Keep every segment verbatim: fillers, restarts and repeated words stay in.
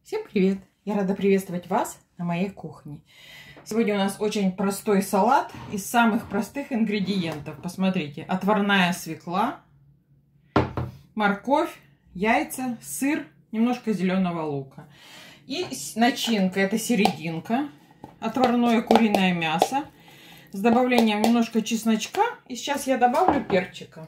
Всем привет! Я рада приветствовать вас на моей кухне. Сегодня у нас очень простой салат из самых простых ингредиентов. Посмотрите, отварная свекла, морковь, яйца, сыр, немножко зеленого лука. И начинка, это серединка, отварное куриное мясо с добавлением немножко чесночка. И сейчас я добавлю перчика.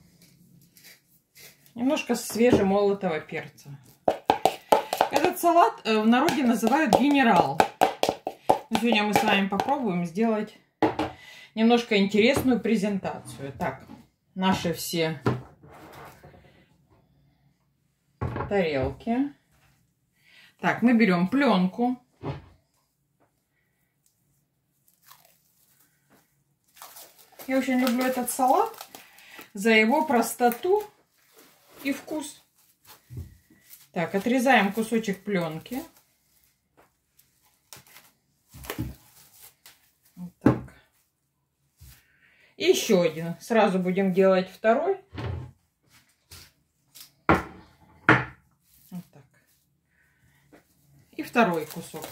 Немножко свежемолотого перца. Этот салат в народе называют генерал. Сегодня мы с вами попробуем сделать немножко интересную презентацию. Так, наши все тарелки. Так, мы берем пленку. Я очень люблю этот салат за его простоту и вкус. Так, отрезаем кусочек пленки. Вот так. И еще один. Сразу будем делать второй. Вот так. И второй кусок.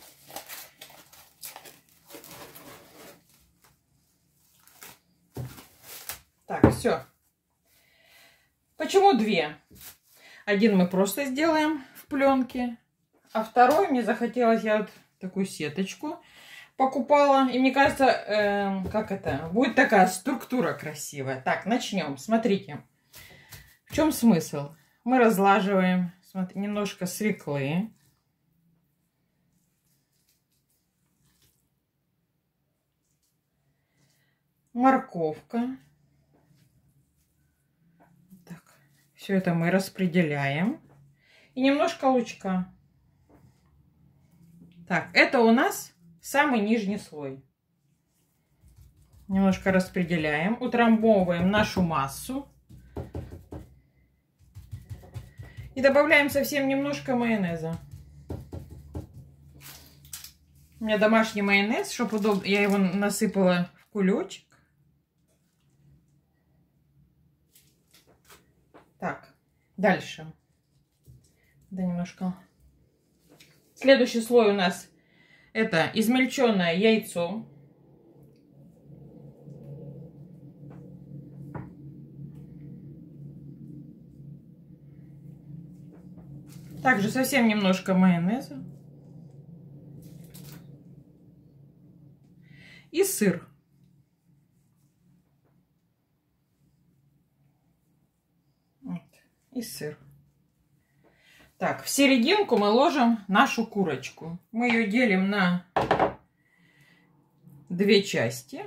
Так, все. Почему две? Один мы просто сделаем в пленке, а второй мне захотелось, я вот такую сеточку покупала. И мне кажется, э, как это, будет такая структура красивая. Так, начнем. Смотрите, в чем смысл? Мы разлаживаем, смотри, немножко свеклы. Морковка. Все это мы распределяем. И немножко лучка. Так, это у нас самый нижний слой. Немножко распределяем. Утрамбовываем нашу массу. И добавляем совсем немножко майонеза. У меня домашний майонез, чтобы удобно. Я его насыпала в кулечек. Так, дальше. Да, немножко. Следующий слой у нас это измельченное яйцо. Также совсем немножко майонеза. И сыр. И сыр. Так, в серединку мы ложим нашу курочку. Мы ее делим на две части.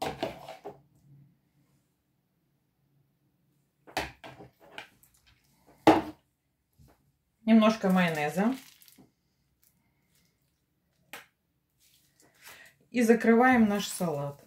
Немножко майонеза. И закрываем наш салат.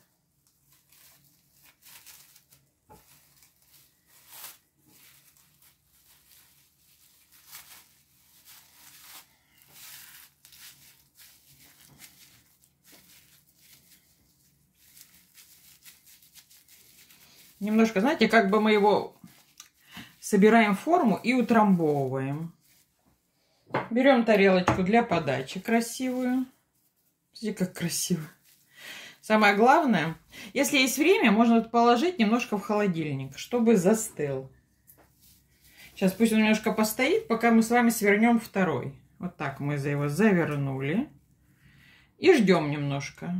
Немножко, знаете, как бы мы его собираем в форму и утрамбовываем. Берем тарелочку для подачи красивую. Смотрите, как красиво. Самое главное, если есть время, можно положить немножко в холодильник, чтобы застыл. Сейчас пусть он немножко постоит, пока мы с вами свернем второй. Вот так мы его завернули. И ждем немножко.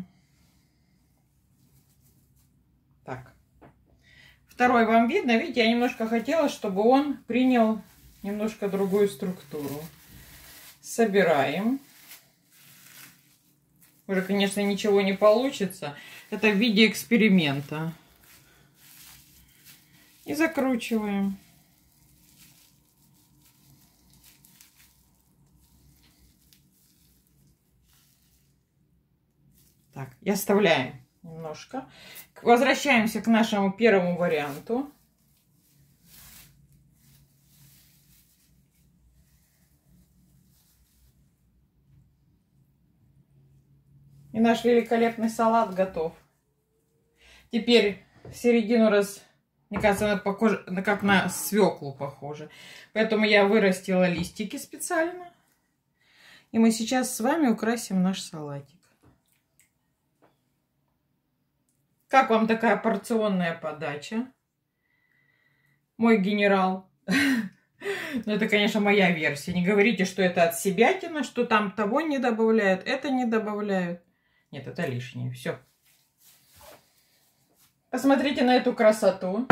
Так. Второй вам видно, видите, я немножко хотела, чтобы он принял немножко другую структуру. Собираем. Уже, конечно, ничего не получится. Это в виде эксперимента. И закручиваем. Так, и оставляем немножко. Возвращаемся к нашему первому варианту. И наш великолепный салат готов. Теперь середину раз Мне кажется, она похожа, как на свеклу похоже. Поэтому я вырастила листики специально. И мы сейчас с вами украсим наш салатик. Как вам такая порционная подача? Мой генерал. Ну, это, конечно, моя версия. Не говорите, что это от себятина, что там того не добавляют, это не добавляют. Нет, это лишнее. Все. Посмотрите на эту красоту.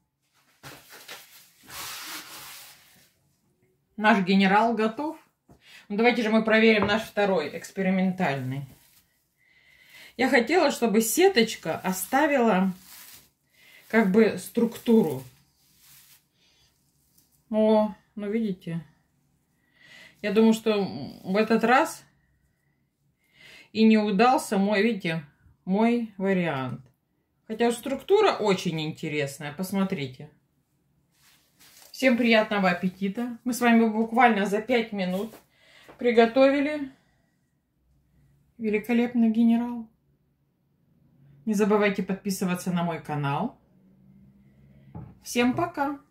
Наш генерал готов. Ну, давайте же мы проверим наш второй экспериментальный. Я хотела, чтобы сеточка оставила как бы структуру. О, ну видите. Я думаю, что в этот раз и не удался мой, видите, мой вариант. Хотя структура очень интересная. Посмотрите. Всем приятного аппетита. Мы с вами буквально за пять минут приготовили великолепный генерал. Не забывайте подписываться на мой канал. Всем пока!